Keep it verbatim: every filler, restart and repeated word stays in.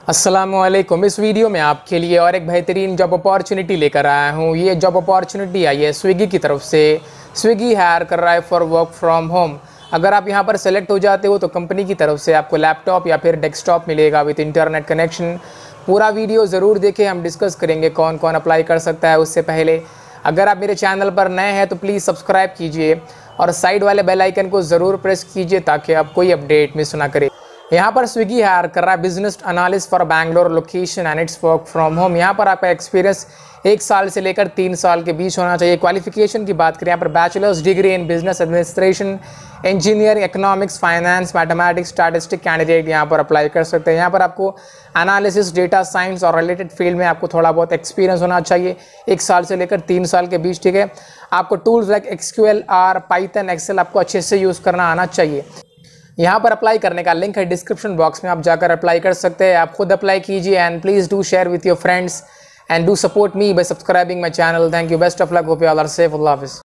अस्सलामुअलैकुम। इस वीडियो में आपके लिए और एक बेहतरीन जॉब अपॉर्चुनिटी लेकर आया हूँ। ये जॉब अपॉर्चुनिटी आई है स्विगी की तरफ से। स्विगी हायर कर रहा है फॉर वर्क फ्रॉम होम। अगर आप यहाँ पर सेलेक्ट हो जाते हो तो कंपनी की तरफ से आपको लैपटॉप या फिर डेस्कटॉप मिलेगा विद इंटरनेट कनेक्शन। पूरा वीडियो ज़रूर देखें, हम डिस्कस करेंगे कौन कौन अप्लाई कर सकता है। उससे पहले अगर आप मेरे चैनल पर नए हैं तो प्लीज़ सब्सक्राइब कीजिए और साइड वाले बेल आइकन को ज़रूर प्रेस कीजिए ताकि आप कोई अपडेट मिस ना करें। यहाँ पर स्विगी हायर कर रहा है business analyst for Bangalore location and it's work from home. यहाँ पर आपका एक्सपीरियंस एक साल से लेकर तीन साल के बीच होना चाहिए। क्वालिफिकेशन की बात करें यहाँ पर bachelors degree in business administration, engineering, economics, finance, mathematics, statistic candidate यहाँ पर अप्लाई कर सकते हैं। यहाँ पर आपको एनालिसिस, डेटा साइंस और रिलेटेड फील्ड में आपको थोड़ा बहुत एक्सपीरियंस होना चाहिए, एक साल से लेकर तीन साल के बीच। ठीक है, आपको tools like SQL, R, Python, Excel आपको अच्छे से यूज़ करना आना चाहिए। यहाँ पर अप्लाई करने का लिंक है डिस्क्रिप्शन बॉक्स में, आप जाकर अप्लाई कर सकते हैं। आप खुद अप्लाई कीजिए and please do share with your friends and do support me by subscribing my channel. Thank you, best of luck, hope you all are safe. अल्लाह हाफिज़।